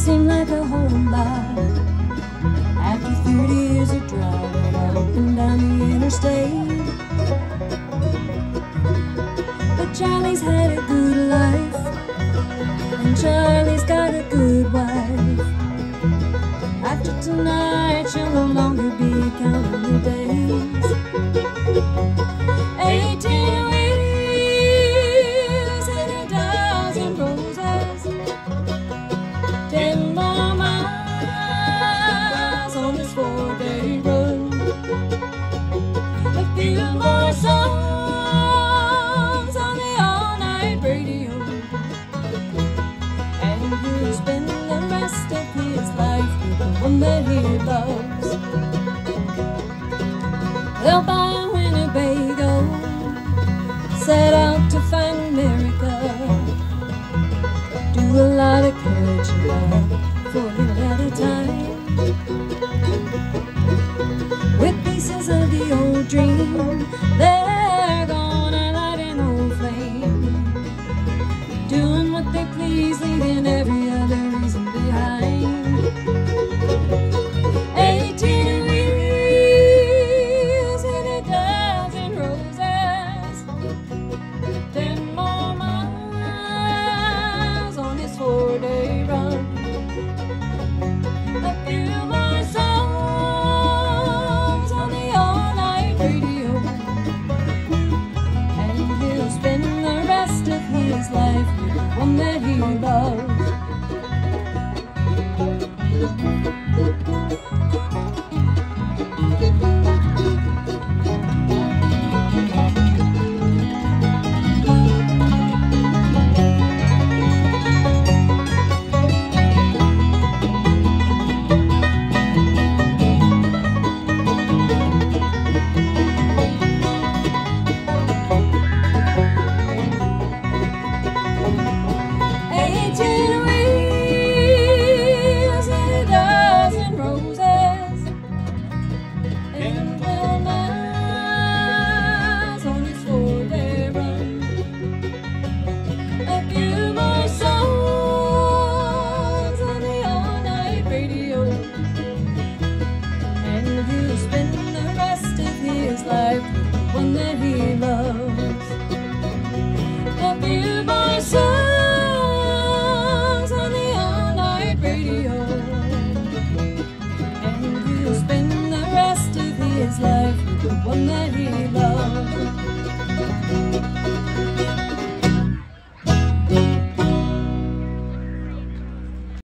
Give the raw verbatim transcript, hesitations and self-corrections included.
seemed like a whole lot. After thirty years of driving up and down the interstate, but Charlie's had a good life, and Charlie's got a good wife. After tonight, she'll no longer be counting the days. Eighteen wheels and a dozen roses, ten more miles on this four-day run, a few more songs on the all-night radio, and he'll spend the rest of his life with the one that he loves. They'll buy a Winnebago, set out to find America, do a lot of catching up for him at a time, with pieces of the old dream. They're gonna light an old flame, doing what they please, leaving every other reason behind. Eighteen wheels and a dozen roses, ten more miles on this four-day run, a few more songs on the all-night radio, and he'll spend the rest of his life with the one that he loves. Life with the one that he loves. A few more songs on the all-night radio, and he'll spend the rest of his life with the one that he loves.